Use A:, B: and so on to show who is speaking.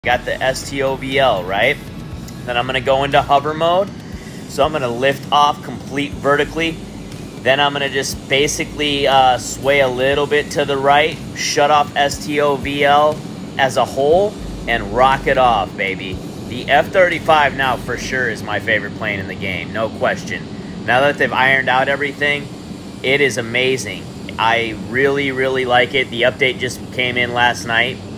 A: Got the STOVL, right? Then I'm gonna go into hover mode. So I'm gonna lift off complete vertically. Then I'm gonna just basically sway a little bit to the right, shut off STOVL as a whole, and rock it off, baby. The F-35 now for sure is my favorite plane in the game, no question. Now that they've ironed out everything, it is amazing. I really, really like it. The update just came in last night.